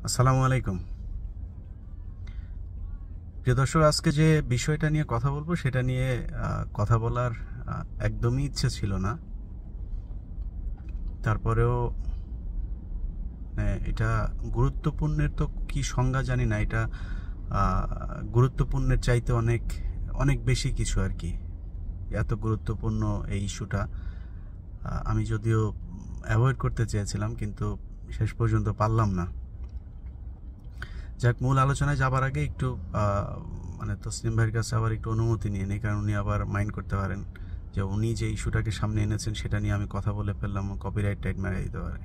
আসসালামু আলাইকুম। প্রিয় দর্শক, আজকে যে বিষয়টা নিয়ে কথা বলবো সেটা নিয়ে কথা বলার একদমই ইচ্ছে ছিল না। তারপরেও এটা গুরুত্বপূর্ণের তো কি সংজ্ঞা জানি না। এটা গুরুত্বপূর্ণের চাইতে অনেক অনেক বেশি কিছু আর কি। এত গুরুত্বপূর্ণ এই ইস্যুটা আমি যদিও অ্যাভয়েড করতে চেয়েছিলাম, কিন্তু শেষ পর্যন্ত পারলাম না। যাক, মূল আলোচনায় যাবার আগে একটু তসলিম ভাইয়ের কাছে আবার একটু অনুমতি নিয়ে নিই, কারণ উনি আবার মাইন্ড করতে পারেন যে উনি যে ইস্যুটাকে সামনে এনেছেন সেটা নিয়ে আমি কথা বলে ফেললাম, কপিরাইট টাইট মেরে দিতে পারে।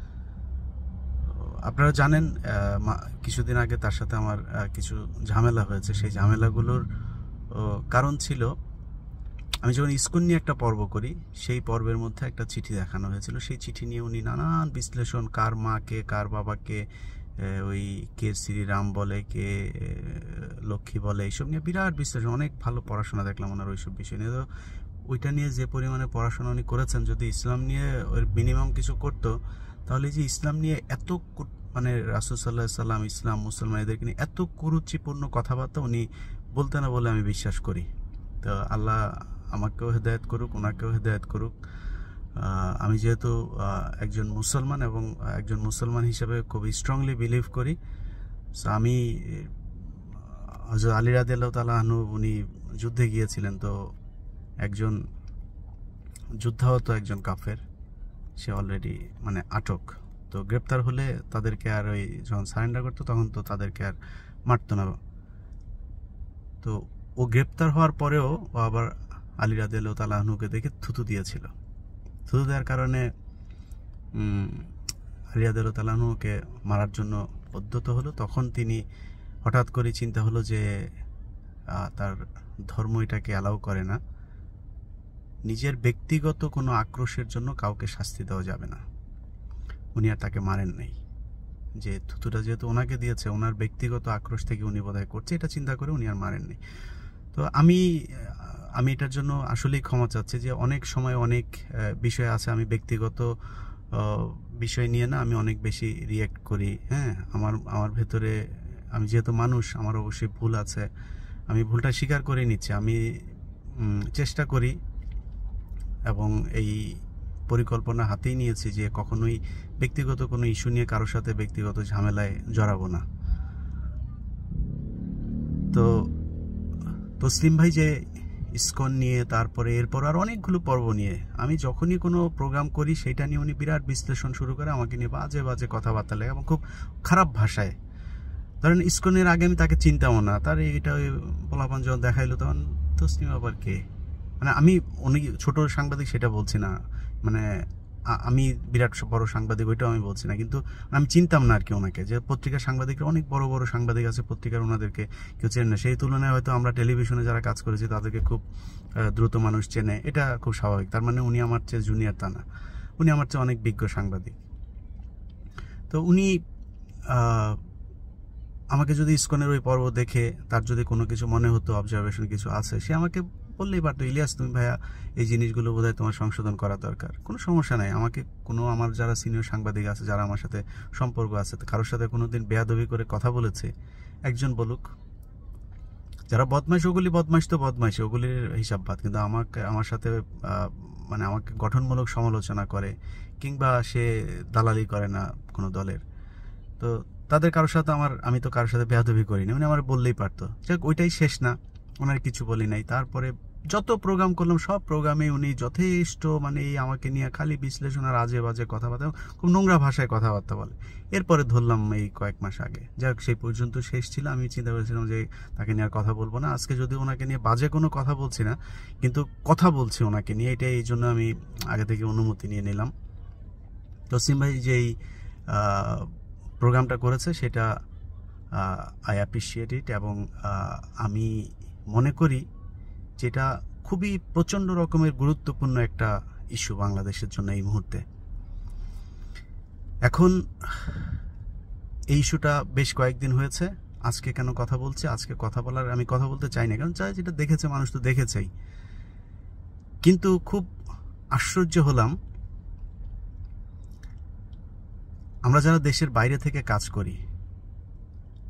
আপনারা জানেন, কিছুদিন আগে তার সাথে আমার কিছু ঝামেলা হয়েছে। সেই ঝামেলাগুলোর কারণ ছিল, আমি যখন ইস্কুন নিয়ে একটা পর্ব করি, সেই পর্বের মধ্যে একটা চিঠি দেখানো হয়েছিল। সেই চিঠি নিয়ে উনি নানান বিশ্লেষণ, কার মাকে কার বাবাকে ওই কে শ্রীরাম বলে, কে লক্ষ্মী বলে, এইসব নিয়ে বিরাট বিশ্লেষণ। অনেক ভালো পড়াশোনা দেখলাম ওনার ওইসব বিষয় নিয়ে। তো ওইটা নিয়ে যে পরিমাণে পড়াশোনা উনি করেছেন, যদি ইসলাম নিয়ে ওই মিনিমাম কিছু করতো, তাহলে যে ইসলাম নিয়ে এত রাসূল সাল্লাল্লাহু আলাইহি সাল্লাম, ইসলাম, মুসলমান এদেরকে নিয়ে এত কুরুচিপূর্ণ কথাবার্তা উনি বলতে না বলে আমি বিশ্বাস করি। তো আল্লাহ আমাকেও হেদায়েত করুক, ওনাকেও হেদায়েত করুক। আমি যেহেতু একজন মুসলমান এবং একজন মুসলমান হিসেবে খুবই স্ট্রংলি বিলিভ করি, সো আমি হযরত আলী রাদিয়াল্লাহু তাআলা আনহু উনি যুদ্ধে গিয়েছিলেন। তো একজন যুদ্ধাহত একজন কাফের, সে অলরেডি আটক। তো গ্রেপ্তার হলে তাদেরকে আর ওই যখন সারেন্ডার করতো তখন তো তাদেরকে আর মারতো না। তো ও গ্রেপ্তার হওয়ার পরেও ও আবার আলী রাদিয়াল্লাহু তাআলা আনহুকে দেখে থুতু দিয়েছিল। থুতু দেওয়ার কারণে আলী রাদিয়াল্লাহু তাআলা আনহুকে মারার জন্য উদ্যত হলো। তখন তিনি হঠাৎ করে চিন্তা হলো যে তার ধর্ম এটাকে অ্যালাউ করে না, নিজের ব্যক্তিগত কোনো আক্রোশের জন্য কাউকে শাস্তি দেওয়া যাবে না। উনি আর তাকে মারেন নাই, যে থুতুটা যেহেতু ওনাকে দিয়েছে, ওনার ব্যক্তিগত আক্রোশ থেকে উনি বোধহয় করছে, এটা চিন্তা করে উনি আর মারেননি। তো আমি এটার জন্য আসলেই ক্ষমা চাচ্ছি যে অনেক সময় অনেক বিষয় আছে, আমি ব্যক্তিগত বিষয় নিয়ে না আমি অনেক বেশি রিয়্যাক্ট করি। হ্যাঁ, আমার ভেতরে, আমি যেহেতু মানুষ, আমার অবশ্যই ভুল আছে, আমি ভুলটা স্বীকার করে নিচ্ছি। আমি চেষ্টা করি এবং এই পরিকল্পনা হাতেই নিয়েছি যে কখনোই ব্যক্তিগত কোনো ইস্যু নিয়ে কারোর সাথে ব্যক্তিগত ঝামেলায় জড়াবো না। তো তসলিম ভাই যে ইসকন নিয়ে, তারপরে এরপর আর অনেকগুলো পর্ব নিয়ে আমি যখনই কোনো প্রোগ্রাম করি, সেটা নিয়ে উনি বিরাট বিশ্লেষণ শুরু করে, আমাকে নিয়ে বাজে বাজে কথাবার্তা লাগে এবং খুব খারাপ ভাষায়। ধরেন ইসকনের আগে আমি তাকে চিনতামও না, তার এটা পোলাপান যখন দেখাইলো তখন তসলিম আবার কে, আমি উনি ছোট সাংবাদিক সেটা বলছি না, আমি বিরাট বড় সাংবাদিক ওইটাও আমি বলছি না, কিন্তু আমি চিনতাম না আর কি ওনাকে। যে পত্রিকার সাংবাদিকরা অনেক বড় বড় সাংবাদিক আছে পত্রিকার, ওনাদেরকে কেউ চেনে না। সেই তুলনায় হয়তো আমরা টেলিভিশনে যারা কাজ করেছি তাদেরকে খুব দ্রুত মানুষ চেনে, এটা খুব স্বাভাবিক। তার মানে উনি আমার চেয়ে জুনিয়র তা না, উনি আমার চেয়ে অনেক বিজ্ঞ সাংবাদিক। তো উনি আমাকে যদি ইসকনের ওই পর্ব দেখে তার যদি কোনো কিছু মনে হতো, অবজারভেশন কিছু আছে, সে আমাকে বললেই পারতো, ইলিয়াস তুমি ভাইয়া এই জিনিসগুলো বোধহয় তোমার সংশোধন করা দরকার। কোনো সমস্যা নাই। আমাকে আমার যারা সিনিয়র সাংবাদিক আছে, যারা আমার সাথে সম্পর্ক আছে, কারোর সাথে কোনোদিন বেয়াদবি করে কথা বলেছে, একজন বলুক। যারা বদমাইশ, ওগুলি বদমাইশ তো বদমাইশ, ওগুলির হিসাব বাদ। কিন্তু আমার সাথে আমাকে গঠনমূলক সমালোচনা করে, কিংবা সে দালালি করে না কোনো দলের, তো তাদের কারোর সাথে আমি তো কারোর সাথে বেয়াদবি করিনি। উনি আমার বললেই পারতো। যাক, ওইটাই শেষ না, ওনার কিছু বলি নাই। তারপরে যত প্রোগ্রাম করলাম সব প্রোগ্রামে উনি যথেষ্ট আমাকে নিয়ে খালি বিশ্লেষণ আর আজে বাজে কথাবার্তা, খুব নোংরা ভাষায় কথাবার্তা বলে। এরপরে ধরলাম এই কয়েক মাস আগে। যাক, সেই পর্যন্ত শেষ ছিল। আমি চিন্তা করেছিলাম যে তাকে নিয়ে আর কথা বলবো না। আজকে যদি ওনাকে নিয়ে বাজে কোনো কথা বলছি না, কিন্তু কথা বলছি ওনাকে নিয়ে, এটাই এই জন্য আমি আগে থেকে অনুমতি নিয়ে নিলাম। তসলিম ভাই যেই প্রোগ্রামটা করেছে সেটা আই অ্যাপ্রিসিয়েট ইট, এবং আমি মনে করি যেটা খুবই প্রচণ্ড রকমের গুরুত্বপূর্ণ একটা ইস্যু বাংলাদেশের জন্য এই মুহূর্তে। এখন এই ইস্যুটা বেশ কয়েকদিন হয়েছে। আজকে কেন কথা বলছি, আজকে আমি কথা বলতে চাই না, কারণ যেটা দেখেছে মানুষ তো দেখেছেই। কিন্তু খুব আশ্চর্য হলাম, আমরা যারা দেশের বাইরে থেকে কাজ করি,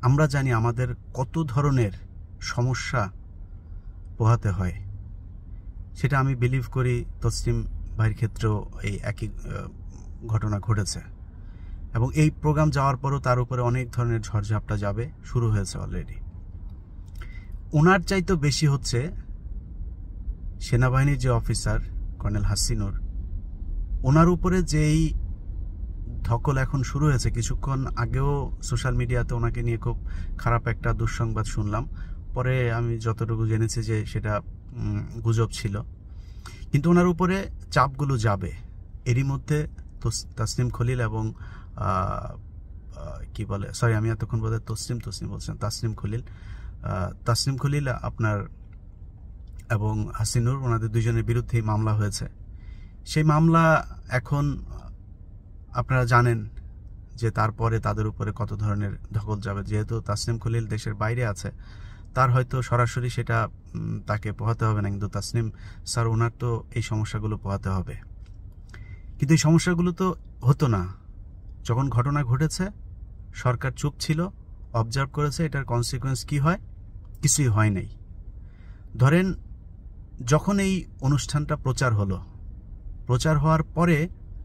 আমরা জানি আমাদের কত ধরনের সমস্যা পোহাতে হয়। সেটা আমি বিলিভ করি তসলিম ভাইয়ের ক্ষেত্রেও এই একই ঘটনা ঘটেছে, এবং এই প্রোগ্রাম যাওয়ার পরও তার উপরে অনেক ধরনের ঝড়ঝাপটা যাবে, শুরু হয়েছে অলরেডি। ওনার চাইতেও বেশি হচ্ছে সেনাবাহিনীর যে অফিসার কর্নেল হাসিনুর, ওনার উপরে যেই ধকল এখন শুরু হয়েছে। কিছুক্ষণ আগেও সোশ্যাল মিডিয়াতে ওনাকে নিয়ে খুব খারাপ একটা দুঃসংবাদ শুনলাম, পরে আমি যতটুকু জেনেছি যে সেটা গুজব ছিল, কিন্তু ওনার উপরে চাপগুলো যাবে। এরই মধ্যে তাসনিম খলিল এবং কি বলে, সরি আমি এতক্ষণ বোধহয় তসলিম বলছেন, তাসনিম খলিল আপনার এবং হাসিনুর, ওনাদের দুইজনের বিরুদ্ধেই মামলা হয়েছে। সেই মামলা এখন আপনারা জানেন যে তারপরে তাদের উপরে কত ধরনের ধকল যাবে। যেহেতু তাসনিম খলিল দেশের বাইরে আছে, তার হয়তো সরাসরি সেটা তাকে পোহাতে হবে না, কিন্তু তাসনিম স্যার ওনার তো এই সমস্যাগুলো পোহাতে হবে। কিন্তু এই সমস্যাগুলো তো হতো না যখন ঘটনা ঘটেছে। সরকার চুপ ছিল, অবজার্ভ করেছে, এটার কনসিকুয়েন্স কি হয়, কিছুই হয় নাই। ধরেন যখন এই অনুষ্ঠানটা প্রচার হলো, প্রচার হওয়ার পরে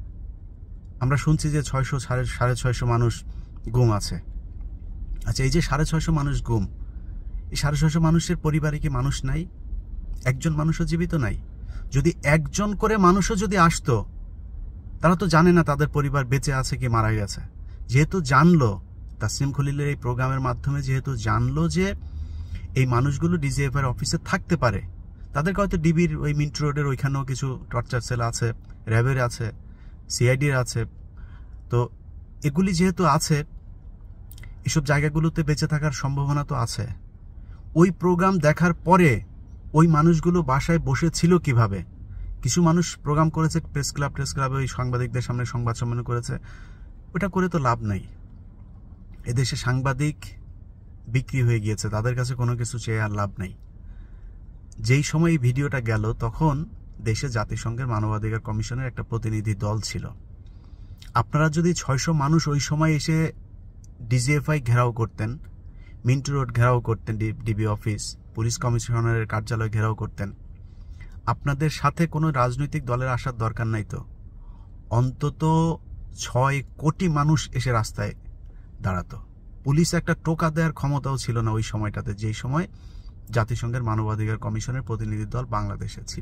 আমরা শুনছি যে 600-650 মানুষ গুম আছে। আচ্ছা, এই যে 650 মানুষ গুম, এই 650 মানুষের পরিবারে কি মানুষ নাই? একজন মানুষও জীবিত নাই? যদি একজন করে মানুষও যদি আসতো, তারা তো জানে না তাদের পরিবার বেঁচে আছে কি মারা গেছে। যেহেতু জানলো, তাসনিম খলিলের এই প্রোগ্রামের মাধ্যমে যেহেতু জানলো যে এই মানুষগুলো ডিজিএফআই অফিসে থাকতে পারে, তাদেরকে হয়তো ডিবির ওই মিন্টু রোডের ওইখানেও কিছু টর্চার সেল আছে, র্যাবের আছে, সিআইডির আছে। তো এগুলি যেহেতু আছে, এসব জায়গাগুলোতে বেঁচে থাকার সম্ভাবনা তো আছে। ওই প্রোগ্রাম দেখার পরে ওই মানুষগুলো বাসায় বসেছিল কিভাবে? কিছু মানুষ প্রোগ্রাম করেছে প্রেস ক্লাবে, ওই সাংবাদিকদের সামনে সংবাদ সম্মেলন করেছে। ওটা করে তো লাভ নাই। এদেশে সাংবাদিক বিক্রি হয়ে গিয়েছে, তাদের কাছে কোনো কিছু চেয়ে আর লাভ নাই। যেই সময় এই ভিডিওটা গেল, তখন দেশে জাতিসংঘের মানবাধিকার কমিশনের একটা প্রতিনিধি দল ছিল। আপনারা যদি 600 মানুষ ওই সময় এসে ডিজিএফআই ঘেরাও করতেন, মিন্টু রোড ঘেরাও করতেন, ডিবি অফিস, পুলিশ কমিশনারের কার্যালয় ঘেরাও করতেন, আপনাদের সাথে কোনো রাজনৈতিক দলের আসার দরকার নাই। তো অন্তত 6 কোটি মানুষ এসে রাস্তায় দাঁড়াতো। পুলিশ একটা টোকা দেওয়ার ক্ষমতাও ছিল না ওই সময়টাতে, যেই সময় জাতিসংঘের মানবাধিকার কমিশনের প্রতিনিধি দল বাংলাদেশে ছিল।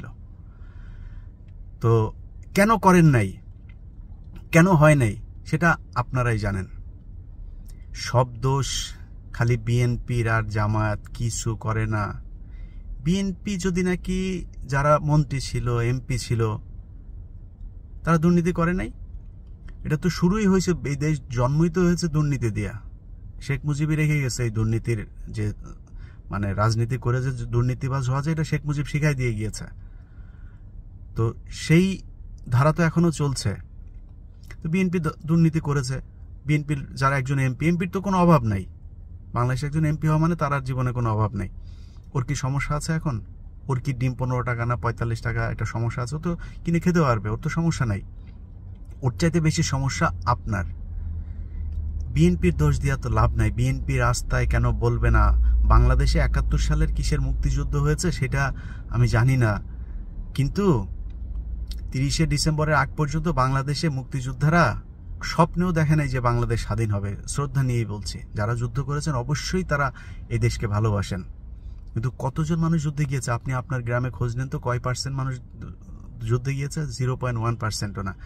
তো কেন করেন নাই, কেন হয় নাই, সেটা আপনারাই জানেন। সব দোষ খালি বিএনপির আর জামায়াত, কিছু করে না। বিএনপি যদি নাকি যারা মন্ত্রী ছিল, এমপি ছিল, তারা দুর্নীতি করে নাই? এটা তো শুরুই হয়েছে, এই দেশ জন্মই তো হয়েছে দুর্নীতি দিয়া। শেখ মুজিবই রেখে গেছে এই দুর্নীতির যে, মানে রাজনীতি করে যে দুর্নীতিবাজ হওয়া যায়, এটা শেখ মুজিব শিখাই দিয়ে গিয়েছে। তো সেই ধারা তো এখনো চলছে। তো বিএনপি দুর্নীতি করেছে, বিএনপির যারা একজন এমপির তো কোনো অভাব নাই। বাংলাদেশে একজন এমপি হওয়া মানে তার আর জীবনে কোনো অভাব নেই। ওর কি সমস্যা আছে এখন? ওর কি ডিম 15 টাকা না 45 টাকা একটা সমস্যা আছে? ও তো কিনে খেতে পারবে, ওর তো সমস্যা নাই। ওর চাইতে বেশি সমস্যা আপনার। বিএনপির দোষ দিয়া তো লাভ নাই। বিএনপি রাস্তায় কেন বলবে না? বাংলাদেশে 71 সালের কিসের মুক্তিযুদ্ধ হয়েছে সেটা আমি জানি না, কিন্তু 30শে ডিসেম্বরের আগ পর্যন্ত বাংলাদেশে মুক্তিযোদ্ধারা স্বপ্নেও দেখে নাই যে বাংলাদেশ স্বাধীন হবে। শ্রদ্ধা নিয়েই বলছি, যারা যুদ্ধ করেছেন অবশ্যই তারা এই দেশকে ভালোবাসেন, কিন্তু কতজন মানুষ যুদ্ধে গিয়েছে? আপনি আপনার গ্রামে খোঁজ নেন তো, কয় পার্সেন্ট মানুষ যুদ্ধে গিয়েছে? 0.1%ও না।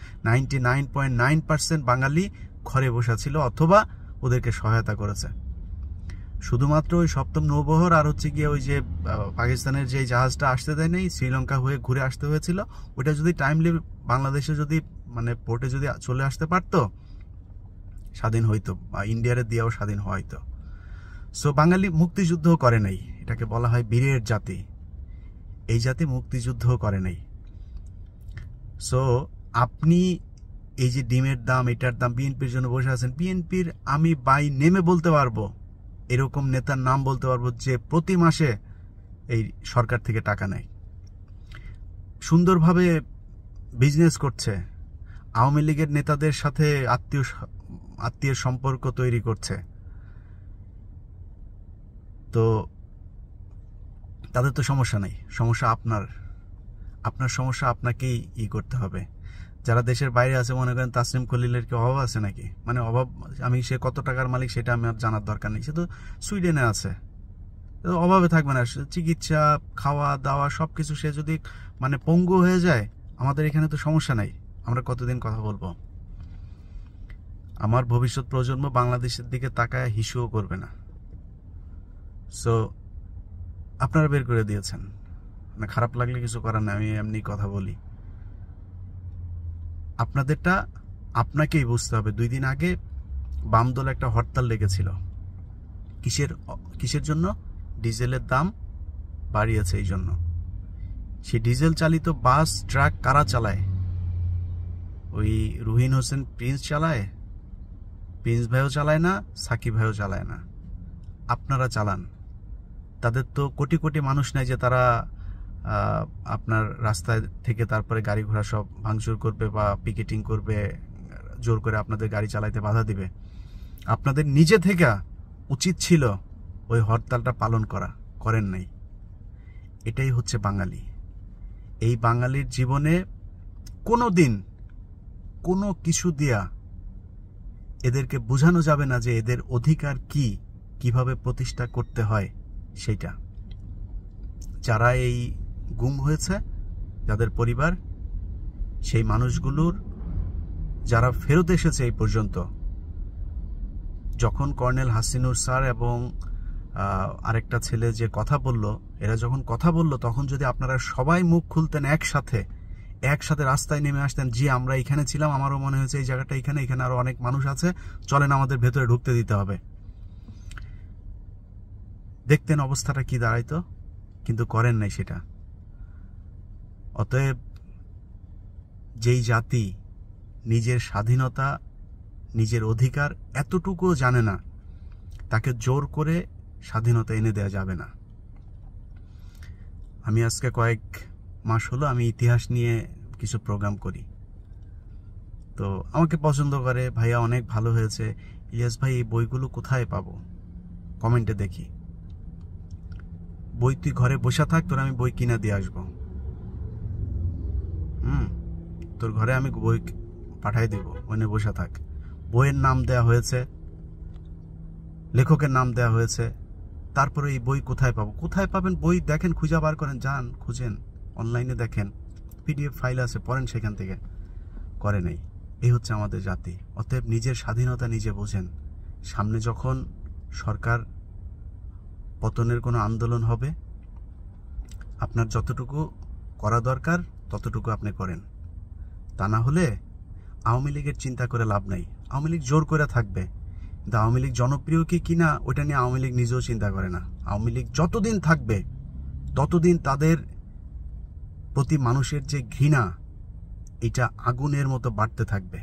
99.9% বাঙালি ঘরে বসা ছিল অথবা ওদেরকে সহায়তা করেছে। শুধুমাত্র ওই 7ম নৌবহর আর হচ্ছে গিয়ে ওই যে পাকিস্তানের যে জাহাজটা আসতে দেয় নাই, শ্রীলঙ্কা হয়ে ঘুরে আসতে হয়েছিল, ওইটা যদি টাইমলি বাংলাদেশে যদি মানে পোর্টে যদি চলে আসতে পারতো, স্বাধীন হইতো, ইন্ডিয়ার দিয়েও স্বাধীন হয়তো। সো বাঙালি মুক্তিযুদ্ধও করে নাই, এটাকে বলা হয় বীরের জাতি। এই জাতি মুক্তিযুদ্ধও করে নাই। সো আপনি এই যে ডিমের দাম, এটার দাম, বিএনপির জন্য বসে আছেন। বিএনপির আমি বাই নেমে বলতে পারবো, এরকম নেতার নাম বলতে পারবো যে প্রতি মাসে এই সরকার থেকে টাকা নেয়, সুন্দরভাবে বিজনেস করছে, আওয়ামী লীগের নেতাদের সাথে আত্মীয় সম্পর্ক তৈরি করছে। তো তাদের তো সমস্যা নেই, সমস্যা আপনার সমস্যা আপনাকেই করতে হবে। যারা দেশের বাইরে আছে, মনে করেন তাসনিম খলিলের কি অভাব আছে নাকি? মানে অভাব, সে কত টাকার মালিক সেটা আমার জানার দরকার নেই, সে তো সুইডেনে আছে, অভাবে থাকবে না। চিকিৎসা, খাওয়া দাওয়া সবকিছু সে যদি মানে পঙ্গু হয়ে যায়, আমাদের এখানে তো সমস্যা নাই, আমরা কতদিন কথা বলবো? আমার ভবিষ্যৎ প্রজন্ম বাংলাদেশের দিকে তাকায় হিসুও করবে না। সো আপনারা বের করে দিয়েছেন, না খারাপ লাগলে কিছু করার না, আমি এমনি কথা বলি। আপনাদেরটা আপনাকেই বুঝতে হবে। 2 দিন আগে বাম দল একটা হরতাল লেগেছিল, কিসের জন্য? ডিজেলের দাম বাড়িয়েছে এই জন্য। সেই ডিজেল চালিত বাস ট্রাক কারা চালায়? ওই রুহিন হোসেন প্রিন্স চালায়? প্রিন্স ভাইও চালায় না, সাকিব ভাইও চালায় না, আপনারা চালান। তাদের তো কোটি কোটি মানুষ নাই যে তারা আপনার রাস্তায় থেকে তারপরে গাড়ি ঘোড়া সব ভাঙচুর করবে বা পিকেটিং করবে, জোর করে আপনাদের গাড়ি চালাইতে বাধা দিবে। আপনাদের নিজে থেকে উচিত ছিল ওই হরতালটা পালন করেন নাই। এটাই হচ্ছে বাঙালি। এই বাঙালির জীবনে কোনো দিন কোনো কিছু দিয়া এদেরকে বোঝানো যাবে না যে এদের অধিকার কি, কিভাবে প্রতিষ্ঠা করতে হয় সেইটা। যারা এই গুম হয়েছে, যাদের পরিবার, সেই মানুষগুলোর যারা ফেরত এসেছে এই পর্যন্ত, যখন কর্নেল হাসিনুর স্যার এবং আরেকটা ছেলে যে কথা বলল, এরা যখন কথা বলল, তখন যদি আপনারা সবাই মুখ খুলতেন, একসাথে রাস্তায় নেমে আসতেন, জি আমরা এখানে ছিলাম, আমারও মনে হয়েছে এই জায়গাটা এখানে আরো অনেক মানুষ আছে, চলেন আমাদের ভেতরে ঢুকতে দিতে হবে, দেখতেন অবস্থাটা কি দাঁড়াইতো। কিন্তু করেন নাই সেটা। অতএব যেই জাতি নিজের স্বাধীনতা, নিজের অধিকার এতটুকুও জানে না, তাকে জোর করে স্বাধীনতা এনে দেওয়া যাবে না। আমি আজকে কয়েক মাস হলো আমি ইতিহাস নিয়ে কিছু প্রোগ্রাম করি, তো আমাকে পছন্দ করে, ভাইয়া অনেক ভালো হয়েছে, ইলিয়াস ভাই এই বইগুলো কোথায় পাবো? কমেন্টে দেখি। বই তুই ঘরে বসে থাক, তোর আমি বই কিনে দিয়ে আসবো। তোর ঘরে আমি বই পাঠাই দিব, ওখানে বসে থাক। বইয়ের নাম দেয়া হয়েছে, লেখকের নাম দেয়া হয়েছে, তারপরে এই বই কোথায় পাবো? কোথায় পাবেন? বই দেখেন, খুঁজে বার করেন, যান খুঁজেন, অনলাইনে দেখেন, PDF ফাইল আছে, পড়েন সেখান থেকে। করে নাই। এই হচ্ছে আমাদের জাতি। অতএব নিজের স্বাধীনতা নিজে বোঝেন। সামনে যখন সরকার পতনের কোনো আন্দোলন হবে, আপনার যতটুকু করা দরকার ততটুকু আপনি করেন। তা না হলে আওয়ামী লীগের চিন্তা করে লাভ নাই। আওয়ামী লীগ জোর করে থাকবে, কিন্তু আওয়ামী লীগ জনপ্রিয় কি কিনা ওইটা নিয়ে আওয়ামী লীগ নিজেও চিন্তা করে না। আওয়ামী লীগ যতদিন থাকবে ততদিন তাদের প্রতি মানুষের যে ঘৃণা, এটা আগুনের মতো বাড়তে থাকবে।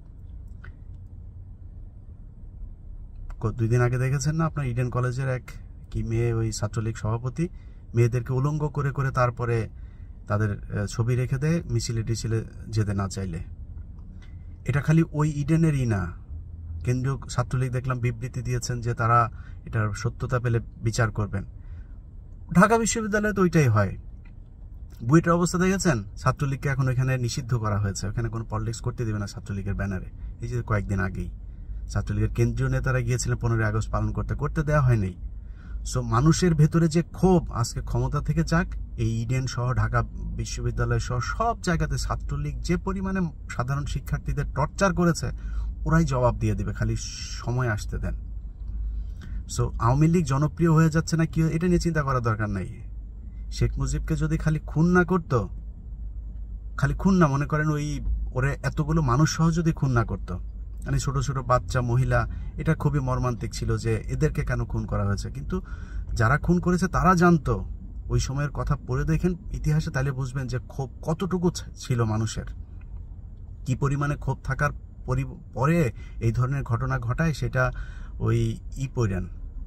2 দিন আগে দেখেছেন না আপনার ইডেন কলেজের এক কি মেয়ে, ওই ছাত্রলীগ সভাপতি, মেয়েদেরকে উলঙ্গ করে করে তারপরে তাদের ছবি রেখে দেয় মিছিলে টিছিলে যেতে না চাইলে। এটা খালি ওই ইডেনেরই না, কেন্দ্রীয় ছাত্রলীগ দেখলাম বিবৃতি দিয়েছেন যে তারা এটার সত্যতা পেলে বিচার করবেন। ঢাকা বিশ্ববিদ্যালয়ে তো ওইটাই হয়। বুয়েটের অবস্থা দেখেছেন? ছাত্রলীগকে এখন ওইখানে নিষিদ্ধ করা হয়েছে, ওখানে কোনো পলিটিক্স করতে দেবে না ছাত্রলীগের ব্যানারে। এই যে কয়েকদিন আগেই ছাত্রলীগের কেন্দ্রীয় নেতারা গিয়েছিলেন 15ই আগস্ট পালন করতে দেওয়া হয়নি। সো মানুষের ভেতরে যে ক্ষোভ, আজকে ক্ষমতা থেকে যাক, এই ইডেন সহ ঢাকা বিশ্ববিদ্যালয় সহ সব জায়গাতে ছাত্রলীগ যে পরিমাণে সাধারণ শিক্ষার্থীদের টর্চার করেছে, ওরাই জবাব দিয়ে দিবে, খালি সময় আসতে দেন। সো আওয়ামী লীগ জনপ্রিয় হয়ে যাচ্ছে না কি, এটা নিয়ে চিন্তা করার দরকার নাই। শেখ মুজিবকে যদি খালি খুন না করতো, খালি খুন না, মনে করেন ওরে এতগুলো মানুষ সহ যদি খুন না করতো, মানে ছোট ছোট বাচ্চা, মহিলা, এটা খুবই মর্মান্তিক ছিল যে এদেরকে কেন খুন করা হয়েছে। কিন্তু যারা খুন করেছে তারা জানতো, ওই সময়ের কথা পড়ে দেখেন ইতিহাসে, তাহলে বুঝবেন যে ক্ষোভ কতটুকু ছিল মানুষের, কি পরিমাণে ক্ষোভ থাকার পরে এই ধরনের ঘটনা ঘটায়। সেটা ওই পড়েন,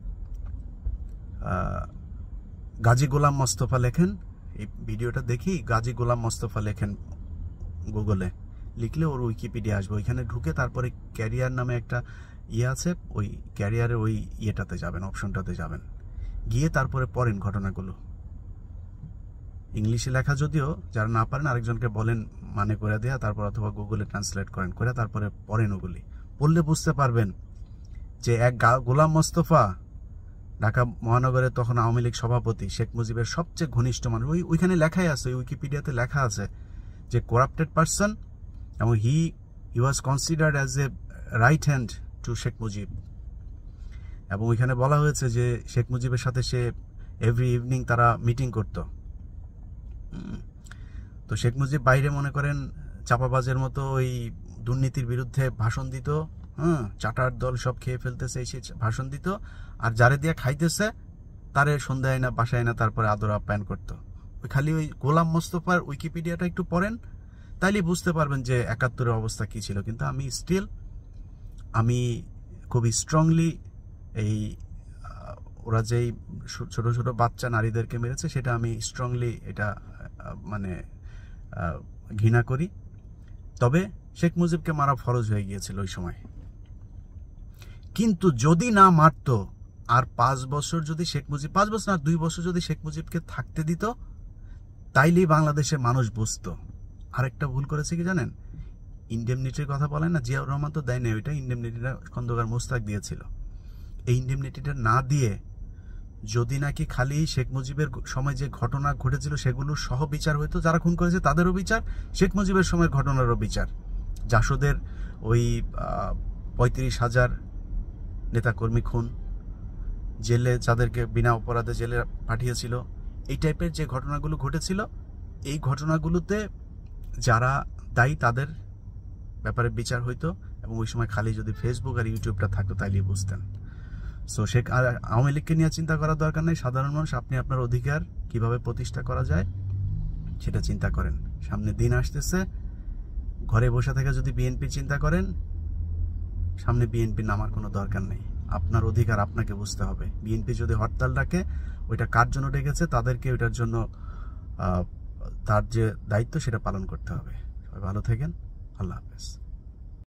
গাজী গোলাম মোস্তফা লেখেন, এই ভিডিওটা দেখি, গাজী গোলাম মোস্তফা লেখেন গুগলে, লিখলে ওর উইকিপিডিয়া আসবে, ওইখানে ঢুকে তারপরে ক্যারিয়ার নামে একটা আছে, ওই ক্যারিয়ারের ওই ইয়েটাতে যাবেন, অপশনটাতে যাবেন, গিয়ে তারপরে পড়েন ঘটনাগুলো। ইংলিশে লেখা যদিও, যারা না পারেন আরেকজনকে বলেন মানে করে দেয়া, তারপর অথবা গুগলে ট্রান্সলেট করেন, করে তারপরে পড়েন ওগুলি। পড়লে বুঝতে পারবেন যে এক গোলাম মোস্তফা ঢাকা মহানগরে তখন আওয়ামী লীগ সভাপতি, শেখ মুজিবের সবচেয়ে ঘনিষ্ঠ মানুষ। ওইখানে লেখাই আছে, উইকিপিডিয়াতে লেখা আছে যে করাপ্টেড পারসন, এবং he was considered as a right hand to Sheikh Mujib. এবং ওইখানে বলা হয়েছে যে শেখ মুজিবের সাথে সে এভরি ইভিনিং তারা মিটিং করত। তো শেখ মুজিব বাইরে মনে করেন চাপাবাজের মতো ওই দুর্নীতির বিরুদ্ধে ভাষণ দিত, চাটার দল সব খেয়ে ফেলতেছে এসে ভাষণ দিত, আর যারে দিয়ে খাইতেছে তারে সন্ধ্যায় না বাসায় না তারপরে আদর আপ্যায়ন করতো। ওই খালি ওই গোলাম মোস্তফার উইকিপিডিয়াটা একটু পড়েন, তাইলে বুঝতে পারবেন যে ৭১-এর অবস্থা কি ছিল। কিন্তু আমি খুবই স্ট্রংলি এই ওরা যেই ছোট ছোট বাচ্চা নারীদেরকে মেরেছে সেটা আমি স্ট্রংলি এটা মানে ঘৃণা করি। তবে শেখ মুজিবকে মারা ফরজ হয়ে গিয়েছিল ওই সময়। কিন্তু যদি না মারত, আর ৫ বছর যদি শেখ মুজিব, ৫ বছর না ২ বছর যদি শেখ মুজিবকে থাকতে দিত, তাইলেই বাংলাদেশের মানুষ বুঝতো। আরেকটা ভুল করেছে কি জানেন, ইন্ডেমনিটির কথা বলেন না, জিয়াউর রহমান তো দেয় না, ওইটা ইন্ডেমনিটিটা খন্দকার মোস্তাক দিয়েছিল। এই ইন্ডেমনিটিটা না দিয়ে যদি নাকি খালি শেখ মুজিবের সময় যে ঘটনা ঘটেছিল সেগুলোর সহ বিচার হইতো, যারা খুন করেছে তাদেরও বিচার, শেখ মুজিবের সময়ের ঘটনারও বিচার, জাসদের ওই ৩৫,০০০ নেতাকর্মী খুন, জেলে যাদেরকে বিনা অপরাধে জেলে পাঠিয়েছিল, এই টাইপের যে ঘটনাগুলো ঘটেছিল, এই ঘটনাগুলোতে যারা দায়ী তাদের ব্যাপারে বিচার হইতো। এবং ওই সময় খালি যদি ফেসবুক আর ইউটিউবটা থাকতো তাইলেই বুঝতেন। সো আওয়ামী লীগকে নিয়ে চিন্তা করার দরকার নেই। সাধারণ মানুষ, আপনি আপনার অধিকার কিভাবে প্রতিষ্ঠা করা যায় সেটা চিন্তা করেন। সামনে দিন আসতেছে, ঘরে বসে থেকে যদি বিএনপি চিন্তা করেন, সামনে বিএনপি নামার কোনো দরকার নেই। আপনার অধিকার আপনাকে বুঝতে হবে। বিএনপি যদি হরতাল ডাকে, ওইটা কার জন্য ডেকেছে, তাদেরকে ওইটার জন্য তার যে দায়িত্ব সেটা পালন করতে হবে। সবাই ভালো থাকেন, আল্লাহ হাফেজ।